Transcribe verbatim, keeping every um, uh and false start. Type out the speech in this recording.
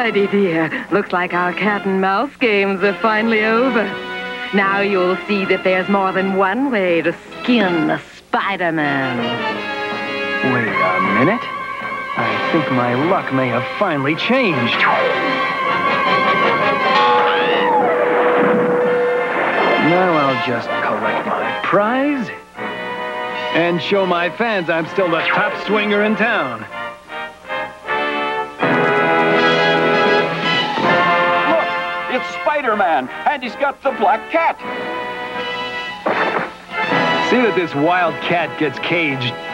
Melody, dear, looks like our cat and mouse games are finally over. Now you'll see that there's more than one way to skin a Spider-Man. Wait a minute. I think my luck may have finally changed. Now I'll just collect my prize and show my fans I'm still the top swinger in town. Look, it's Spider-Man, and he's got the black cat. See that this wild cat gets caged.